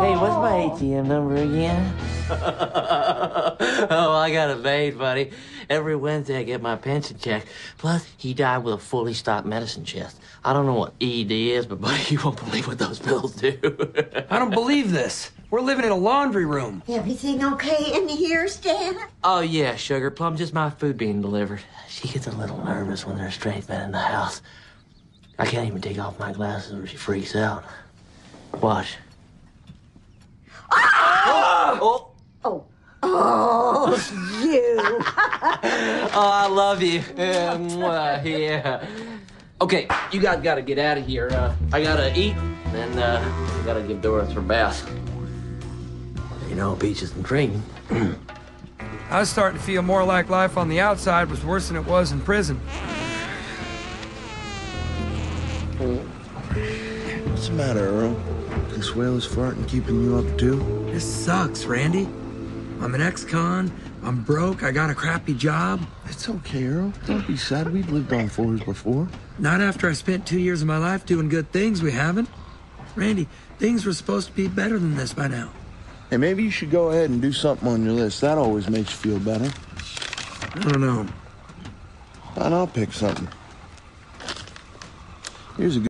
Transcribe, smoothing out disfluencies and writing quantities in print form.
Hey, what's my ATM number again? Oh, I got it made, buddy. Every Wednesday I get my pension check. Plus, he died with a fully stocked medicine chest. I don't know what ED is, but buddy, you won't believe what those pills do. I don't believe this. We're living in a laundry room. Everything okay in here, Stan? Oh, yeah, Sugar Plum, just my food being delivered. She gets a little nervous when there's strange men in the house. I can't even take off my glasses or she freaks out. Watch. Oh! Oh. Oh, you. Oh, I love you. Yeah. Okay, you guys gotta get out of here. I gotta eat, and I gotta give Doris her bath. You know, peaches and cream. I was starting to feel more like life on the outside was worse than it was in prison. What's the matter, Earl? Consuela's farting keeping you up too? This sucks, Randy. I'm an ex-con, I'm broke, I got a crappy job. It's okay, Earl. Don't be sad. We've lived on floors before. Not after I spent 2 years of my life doing good things, we haven't. Randy, things were supposed to be better than this by now. Hey, maybe you should go ahead and do something on your list. That always makes you feel better. I don't know. And I'll pick something. Here's a good